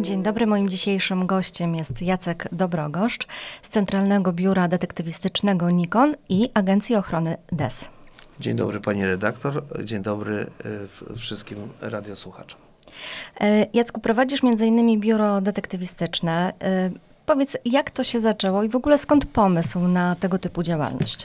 Dzień dobry, moim dzisiejszym gościem jest Jacek Dobrogoszcz z Centralnego Biura Detektywistycznego Nikon i Agencji Ochrony DES. Dzień dobry pani redaktor, dzień dobry wszystkim radiosłuchaczom. Jacku, prowadzisz m.in. biuro detektywistyczne. Powiedz, jak to się zaczęło i w ogóle skąd pomysł na tego typu działalność?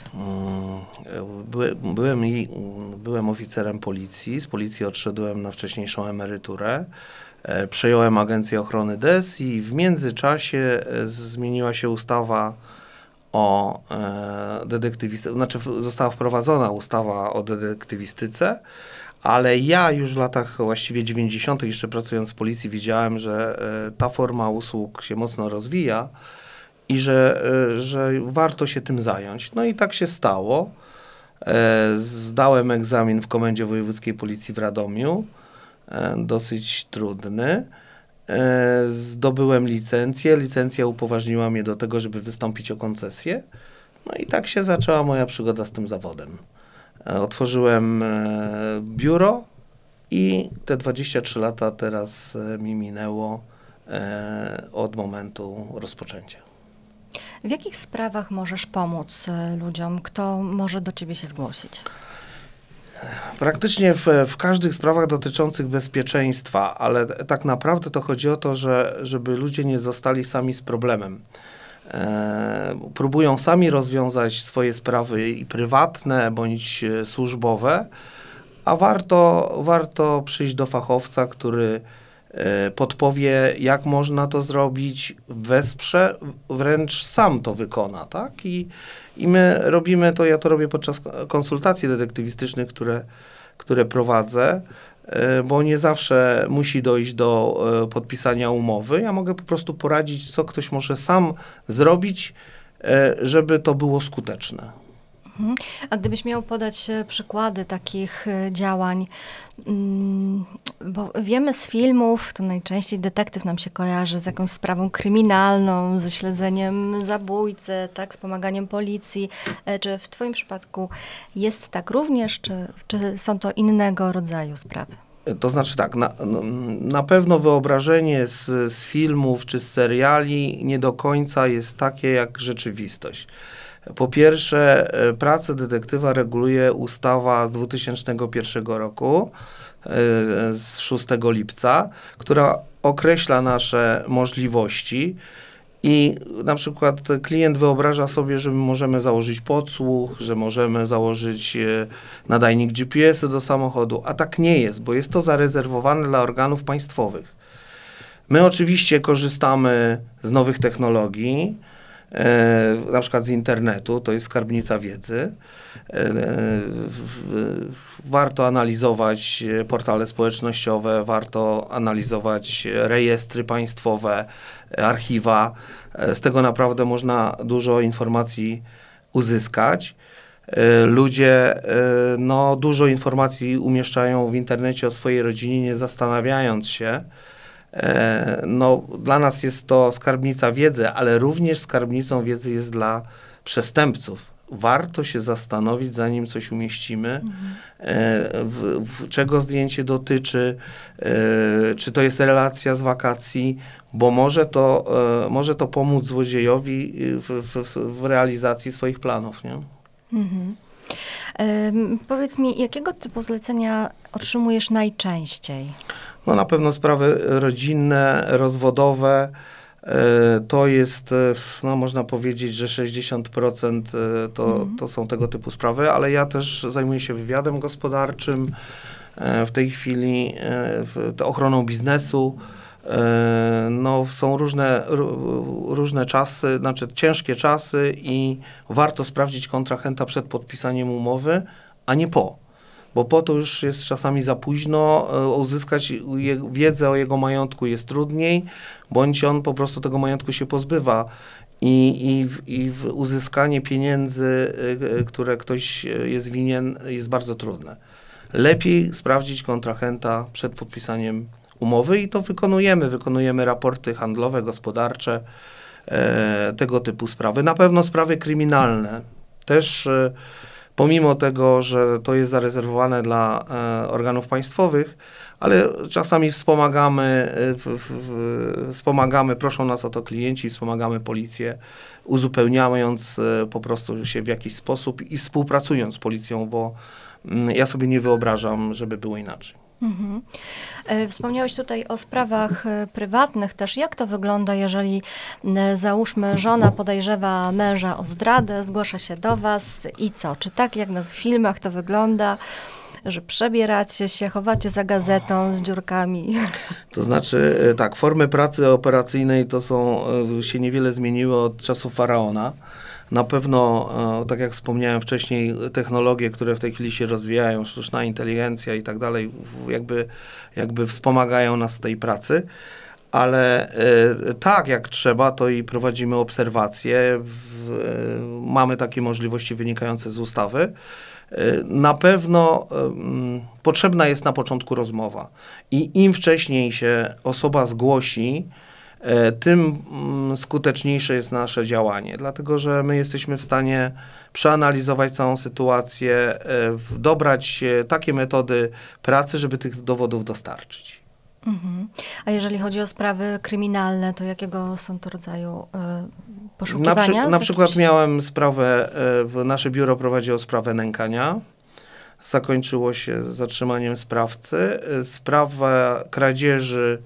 Byłem oficerem policji, z policji odszedłem na wcześniejszą emeryturę. Przejąłem Agencję Ochrony DES i w międzyczasie zmieniła się ustawa o detektywistyce, znaczy została wprowadzona ustawa o detektywistyce, ale ja już w latach właściwie 90. jeszcze pracując w policji widziałem, że ta forma usług się mocno rozwija i że warto się tym zająć. No i tak się stało. Zdałem egzamin w Komendzie Wojewódzkiej Policji w Radomiu, dosyć trudny. Zdobyłem licencję. Licencja upoważniła mnie do tego, żeby wystąpić o koncesję. No i tak się zaczęła moja przygoda z tym zawodem. Otworzyłem biuro i te 23 lata teraz mi minęło od momentu rozpoczęcia. W jakich sprawach możesz pomóc ludziom? Kto może do ciebie się zgłosić? Praktycznie w każdych sprawach dotyczących bezpieczeństwa, ale tak naprawdę to chodzi o to, żeby ludzie nie zostali sami z problemem. Próbują sami rozwiązać swoje sprawy i prywatne bądź służbowe, a warto przyjść do fachowca, który podpowie, jak można to zrobić, wesprze, wręcz sam to wykona, tak? I my robimy to, ja to robię podczas konsultacji detektywistycznych, które prowadzę, bo nie zawsze musi dojść do podpisania umowy. Ja mogę po prostu poradzić, co ktoś może sam zrobić, żeby to było skuteczne. A gdybyś miał podać przykłady takich działań, bo wiemy z filmów, to najczęściej detektyw nam się kojarzy z jakąś sprawą kryminalną, ze śledzeniem zabójcy, tak, z pomaganiem policji. Czy w twoim przypadku jest tak również, czy są to innego rodzaju sprawy? To znaczy tak, na pewno wyobrażenie z filmów czy z seriali nie do końca jest takie jak rzeczywistość. Po pierwsze, pracę detektywa reguluje ustawa z 2001 roku, z 6 lipca, która określa nasze możliwości i na przykład klient wyobraża sobie, że my możemy założyć podsłuch, że możemy założyć nadajnik GPS-u do samochodu, a tak nie jest, bo jest to zarezerwowane dla organów państwowych. My oczywiście korzystamy z nowych technologii, na przykład z internetu, to jest skarbnica wiedzy. Warto analizować portale społecznościowe, warto analizować rejestry państwowe, archiwa. Z tego naprawdę można dużo informacji uzyskać. Ludzie dużo informacji umieszczają w internecie o swojej rodzinie, nie zastanawiając się. Dla nas jest to skarbnica wiedzy, ale również skarbnicą wiedzy jest dla przestępców. Warto się zastanowić, zanim coś umieścimy, czego zdjęcie dotyczy, czy to jest relacja z wakacji, bo może to pomóc złodziejowi w realizacji swoich planów, nie? Powiedz mi, jakiego typu zlecenia otrzymujesz najczęściej? Na pewno sprawy rodzinne, rozwodowe, to jest, można powiedzieć, że 60% to są tego typu sprawy, ale ja też zajmuję się wywiadem gospodarczym, w tej chwili ochroną biznesu. Są różne czasy, znaczy ciężkie czasy i warto sprawdzić kontrahenta przed podpisaniem umowy, a nie po. Bo po to już jest czasami za późno, uzyskać wiedzę o jego majątku jest trudniej, bądź on po prostu tego majątku się pozbywa i uzyskanie pieniędzy, które ktoś jest winien, jest bardzo trudne. Lepiej sprawdzić kontrahenta przed podpisaniem umowy i to wykonujemy raporty handlowe, gospodarcze, tego typu sprawy. Na pewno sprawy kryminalne też pomimo tego, że to jest zarezerwowane dla organów państwowych, ale czasami wspomagamy, proszą nas o to klienci, wspomagamy policję, uzupełniając po prostu się w jakiś sposób i współpracując z policją, bo ja sobie nie wyobrażam, żeby było inaczej. Mhm. Wspomniałeś tutaj o sprawach prywatnych też. Jak to wygląda, jeżeli załóżmy żona podejrzewa męża o zdradę, zgłasza się do was i co? Czy tak jak na filmach to wygląda, że przebieracie się, chowacie za gazetą z dziurkami? To znaczy tak, formy pracy operacyjnej to się niewiele zmieniły od czasów faraona. Na pewno, tak jak wspomniałem wcześniej, technologie, które w tej chwili się rozwijają, sztuczna inteligencja i tak dalej, jakby wspomagają nas w tej pracy, ale tak jak trzeba, to i prowadzimy obserwacje, mamy takie możliwości wynikające z ustawy. Na pewno potrzebna jest na początku rozmowa i im wcześniej się osoba zgłosi, tym skuteczniejsze jest nasze działanie, dlatego że my jesteśmy w stanie przeanalizować całą sytuację, dobrać takie metody pracy, żeby tych dowodów dostarczyć. Mhm. A jeżeli chodzi o sprawy kryminalne, to jakiego są to rodzaju poszukiwania? Na przykład miałem sprawę, nasze biuro prowadziło sprawę nękania. Zakończyło się zatrzymaniem sprawcy. Sprawa kradzieży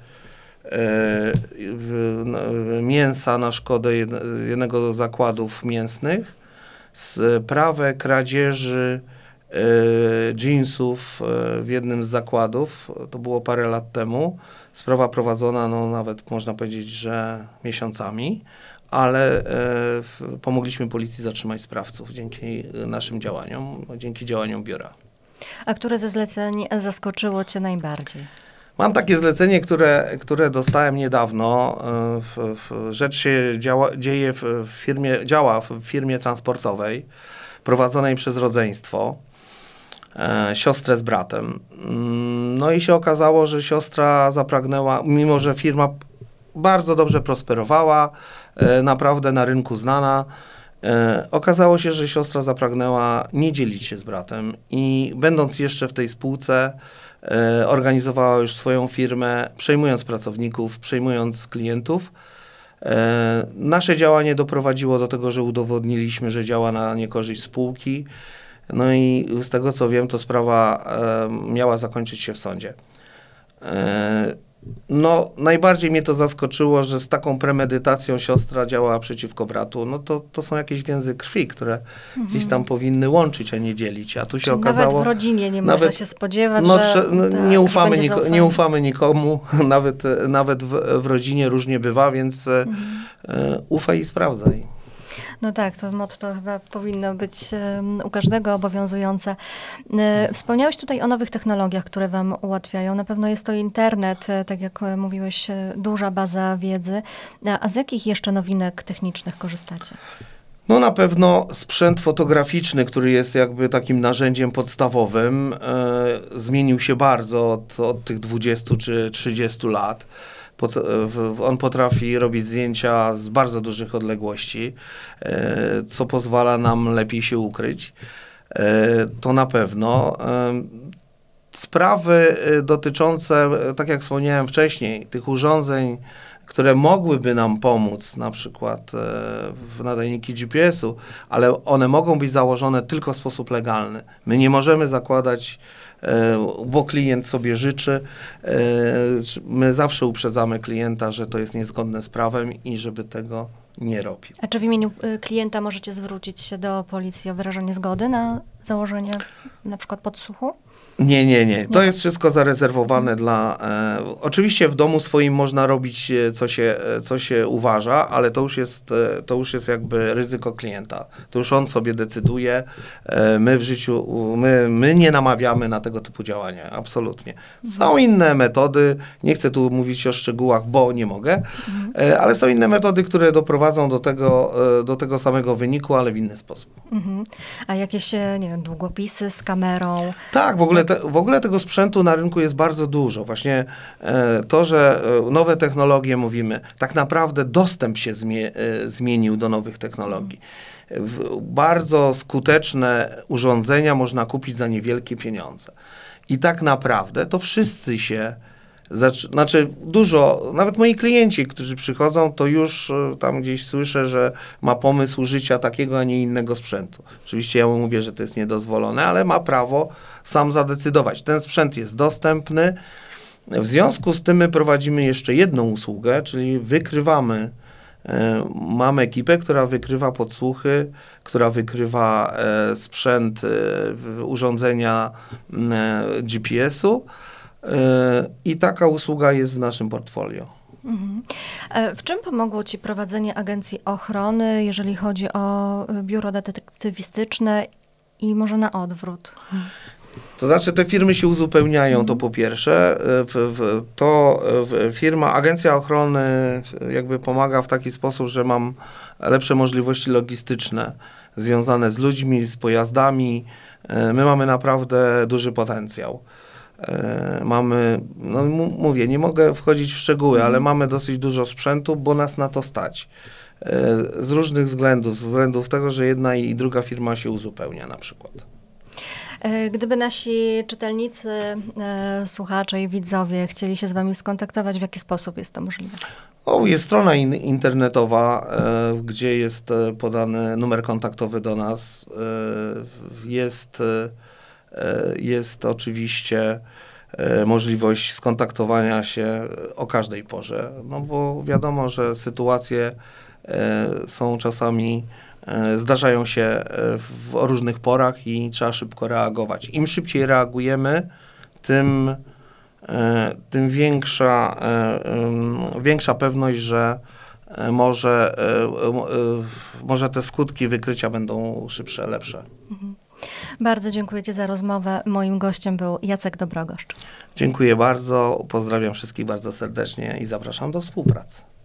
mięsa na szkodę jednego z zakładów mięsnych. Sprawę kradzieży jeansów w jednym z zakładów. To było parę lat temu. Sprawa prowadzona, nawet można powiedzieć, że miesiącami, ale pomogliśmy policji zatrzymać sprawców dzięki naszym działaniom, dzięki działaniom biura. A które ze zleceń zaskoczyło cię najbardziej? Mam takie zlecenie, które dostałem niedawno. Rzecz się działa w firmie transportowej prowadzonej przez rodzeństwo, siostrę z bratem. No i się okazało, że siostra zapragnęła, mimo że firma bardzo dobrze prosperowała, naprawdę na rynku znana, okazało się, że siostra zapragnęła nie dzielić się z bratem i będąc jeszcze w tej spółce, organizowała już swoją firmę, przejmując pracowników, przejmując klientów. Nasze działanie doprowadziło do tego, że udowodniliśmy, że działa na niekorzyść spółki. No i z tego co wiem, to sprawa miała zakończyć się w sądzie. Najbardziej mnie to zaskoczyło, że z taką premedytacją siostra działała przeciwko bratu. To są jakieś więzy krwi, które gdzieś tam powinny łączyć, a nie dzielić. A tu się okazało... Nawet w rodzinie nie można się spodziewać, że nie ufamy nikomu. Nawet w rodzinie różnie bywa, więc ufaj i sprawdzaj. No tak, to motto chyba powinno być u każdego obowiązujące. Wspomniałeś tutaj o nowych technologiach, które wam ułatwiają. Na pewno jest to internet, tak jak mówiłeś, duża baza wiedzy. A z jakich jeszcze nowinek technicznych korzystacie? Na pewno sprzęt fotograficzny, który jest jakby takim narzędziem podstawowym, zmienił się bardzo od tych 20 czy 30 lat. On potrafi robić zdjęcia z bardzo dużych odległości, co pozwala nam lepiej się ukryć. To na pewno. Sprawy dotyczące, tak jak wspomniałem wcześniej, tych urządzeń, które mogłyby nam pomóc, na przykład w nadajniki GPS-u, ale one mogą być założone tylko w sposób legalny. My nie możemy zakładać, bo klient sobie życzy. My zawsze uprzedzamy klienta, że to jest niezgodne z prawem i żeby tego nie robił. A czy w imieniu klienta możecie zwrócić się do policji o wyrażenie zgody na założenie na przykład podsłuchu? Nie. To jest wszystko zarezerwowane dla... oczywiście w domu swoim można robić, co się uważa, ale to już jest jakby ryzyko klienta. To już on sobie decyduje. My w życiu, my nie namawiamy na tego typu działania. Absolutnie. Są inne metody. Nie chcę tu mówić o szczegółach, bo nie mogę, ale są inne metody, które doprowadzą do tego samego wyniku, ale w inny sposób. A jakieś, nie wiem, długopisy z kamerą? Tak, w W ogóle tego sprzętu na rynku jest bardzo dużo. Właśnie to, że nowe technologie mówimy, tak naprawdę dostęp się zmienił do nowych technologii. Bardzo skuteczne urządzenia można kupić za niewielkie pieniądze. I tak naprawdę to wszyscy się, znaczy dużo, nawet moi klienci, którzy przychodzą, to już tam gdzieś słyszę, że ma pomysł życia takiego, a nie innego sprzętu. Oczywiście ja mu mówię, że to jest niedozwolone, ale ma prawo sam zadecydować. Ten sprzęt jest dostępny. W związku z tym my prowadzimy jeszcze jedną usługę, czyli mamy ekipę, która wykrywa podsłuchy, która wykrywa sprzęt, urządzenia GPS-u i taka usługa jest w naszym portfolio. Mhm. W czym pomogło Ci prowadzenie agencji ochrony, jeżeli chodzi o biuro detektywistyczne i może na odwrót? To znaczy te firmy się uzupełniają, to po pierwsze. Agencja ochrony jakby pomaga w taki sposób, że mam lepsze możliwości logistyczne związane z ludźmi, z pojazdami. My mamy naprawdę duży potencjał. Mówię, nie mogę wchodzić w szczegóły, ale mamy dosyć dużo sprzętu, bo nas na to stać. Z różnych względów, z względów tego, że jedna i druga firma się uzupełnia na przykład. Gdyby nasi czytelnicy, słuchacze i widzowie chcieli się z Wami skontaktować, w jaki sposób jest to możliwe? Jest strona internetowa, gdzie jest podany numer kontaktowy do nas. Jest oczywiście możliwość skontaktowania się o każdej porze, no bo wiadomo, że sytuacje są czasami, zdarzają się o różnych porach i trzeba szybko reagować. Im szybciej reagujemy, tym większa pewność, że może te skutki wykrycia będą szybsze, lepsze. Bardzo dziękuję Ci za rozmowę. Moim gościem był Jacek Dobrogoszcz. Dziękuję bardzo, pozdrawiam wszystkich bardzo serdecznie i zapraszam do współpracy.